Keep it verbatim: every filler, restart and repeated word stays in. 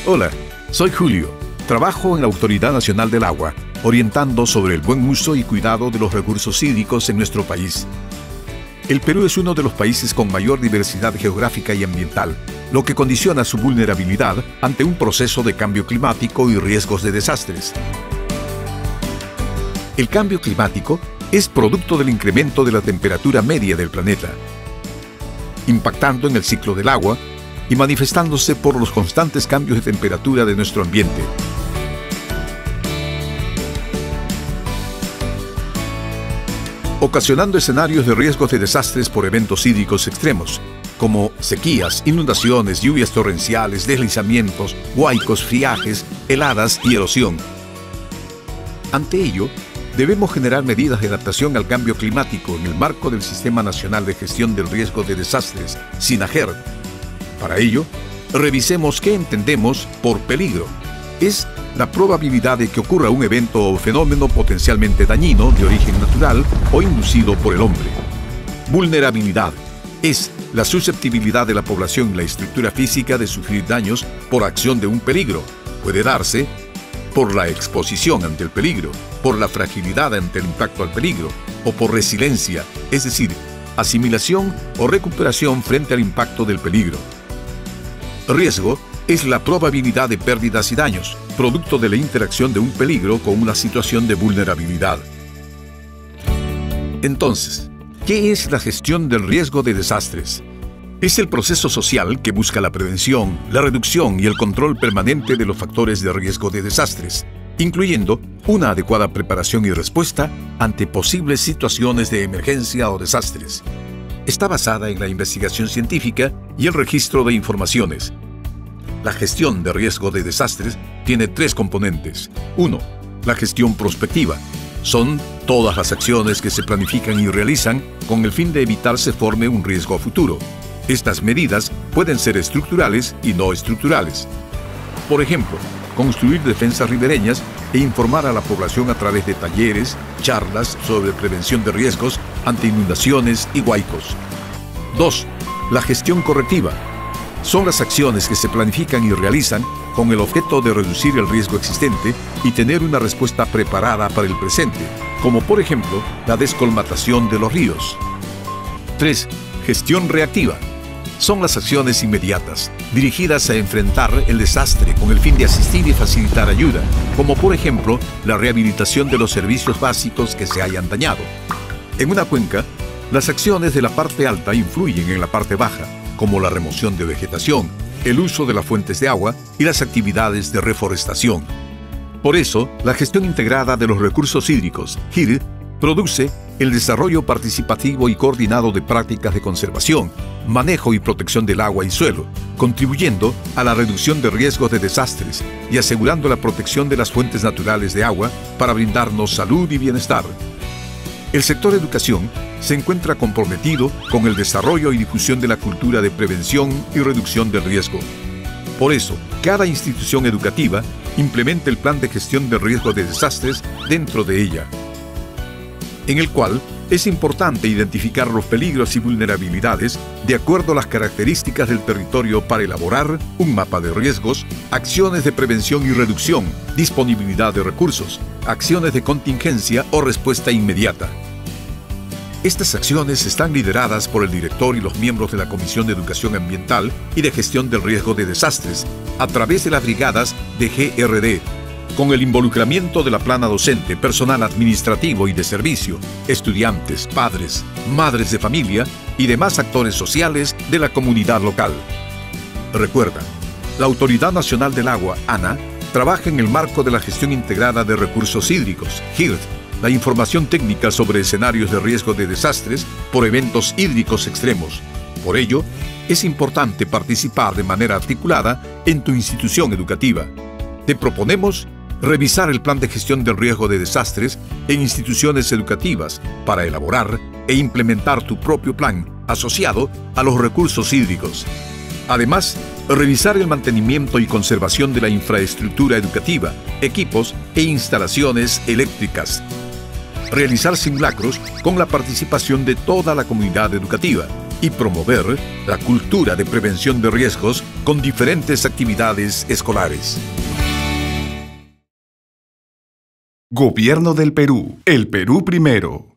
Hola, soy Julio. Trabajo en la Autoridad Nacional del Agua, orientando sobre el buen uso y cuidado de los recursos hídricos en nuestro país. El Perú es uno de los países con mayor diversidad geográfica y ambiental, lo que condiciona su vulnerabilidad ante un proceso de cambio climático y riesgos de desastres. El cambio climático es producto del incremento de la temperatura media del planeta, impactando en el ciclo del agua y manifestándose por los constantes cambios de temperatura de nuestro ambiente. Ocasionando escenarios de riesgos de desastres por eventos hídricos extremos, como sequías, inundaciones, lluvias torrenciales, deslizamientos, huaicos, friajes, heladas y erosión. Ante ello, debemos generar medidas de adaptación al cambio climático en el marco del Sistema Nacional de Gestión del Riesgo de Desastres, SINAGER. Para ello, revisemos qué entendemos por peligro. Es la probabilidad de que ocurra un evento o fenómeno potencialmente dañino de origen natural o inducido por el hombre. Vulnerabilidad es la susceptibilidad de la población y la estructura física de sufrir daños por acción de un peligro. Puede darse por la exposición ante el peligro, por la fragilidad ante el impacto al peligro, o por resiliencia, es decir, asimilación o recuperación frente al impacto del peligro. Riesgo es la probabilidad de pérdidas y daños, producto de la interacción de un peligro con una situación de vulnerabilidad. Entonces, ¿qué es la gestión del riesgo de desastres? Es el proceso social que busca la prevención, la reducción y el control permanente de los factores de riesgo de desastres, incluyendo una adecuada preparación y respuesta ante posibles situaciones de emergencia o desastres. Está basada en la investigación científica y el registro de informaciones. La gestión de riesgo de desastres tiene tres componentes. uno. La gestión prospectiva. Son todas las acciones que se planifican y realizan con el fin de evitar se forme un riesgo a futuro. Estas medidas pueden ser estructurales y no estructurales. Por ejemplo, construir defensas ribereñas e informar a la población a través de talleres, charlas sobre prevención de riesgos ante inundaciones y huaicos. dos. La gestión correctiva. Son las acciones que se planifican y realizan con el objeto de reducir el riesgo existente y tener una respuesta preparada para el presente, como por ejemplo la descolmatación de los ríos. tres. Gestión reactiva. Son las acciones inmediatas, dirigidas a enfrentar el desastre con el fin de asistir y facilitar ayuda, como por ejemplo la rehabilitación de los servicios básicos que se hayan dañado. En una cuenca, las acciones de la parte alta influyen en la parte baja, como la remoción de vegetación, el uso de las fuentes de agua y las actividades de reforestación. Por eso, la gestión integrada de los recursos hídricos, G I R, produce el desarrollo participativo y coordinado de prácticas de conservación, manejo y protección del agua y suelo, contribuyendo a la reducción de riesgos de desastres y asegurando la protección de las fuentes naturales de agua para brindarnos salud y bienestar. El sector educación se encuentra comprometido con el desarrollo y difusión de la cultura de prevención y reducción del riesgo. Por eso, cada institución educativa implementa el plan de gestión del riesgo de desastres dentro de ella, en el cual es importante identificar los peligros y vulnerabilidades de acuerdo a las características del territorio para elaborar un mapa de riesgos, acciones de prevención y reducción, disponibilidad de recursos, acciones de contingencia o respuesta inmediata. Estas acciones están lideradas por el director y los miembros de la Comisión de Educación Ambiental y de Gestión del Riesgo de Desastres, a través de las brigadas de G R D, con el involucramiento de la plana docente, personal administrativo y de servicio, estudiantes, padres, madres de familia y demás actores sociales de la comunidad local. Recuerda, la Autoridad Nacional del Agua, ANA, trabaja en el marco de la Gestión Integrada de Recursos Hídricos, G I R D, la información técnica sobre escenarios de riesgo de desastres por eventos hídricos extremos. Por ello, es importante participar de manera articulada en tu institución educativa. Te proponemos revisar el plan de gestión del riesgo de desastres en instituciones educativas para elaborar e implementar tu propio plan asociado a los recursos hídricos. Además, revisar el mantenimiento y conservación de la infraestructura educativa, equipos e instalaciones eléctricas. Realizar simulacros con la participación de toda la comunidad educativa y promover la cultura de prevención de riesgos con diferentes actividades escolares. Gobierno del Perú. El Perú primero.